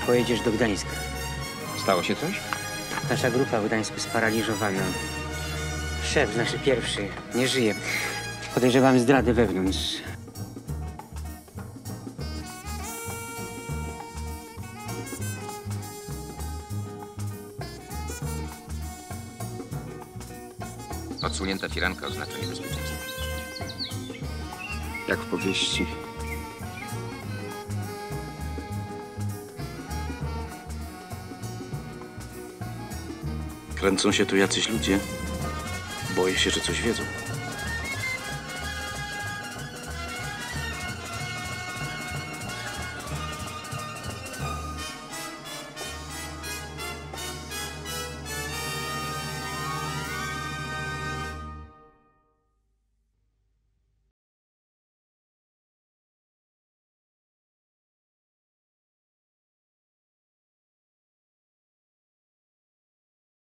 Pojedziesz do Gdańska. Stało się coś? Nasza grupa w Gdańsku sparaliżowana. Szef, nasz pierwszy, nie żyje. Podejrzewam zdradę wewnątrz. Odsunięta firanka oznacza niebezpieczeństwo. Jak w powieści. Kręcą się tu jacyś ludzie. Boję się, że coś wiedzą.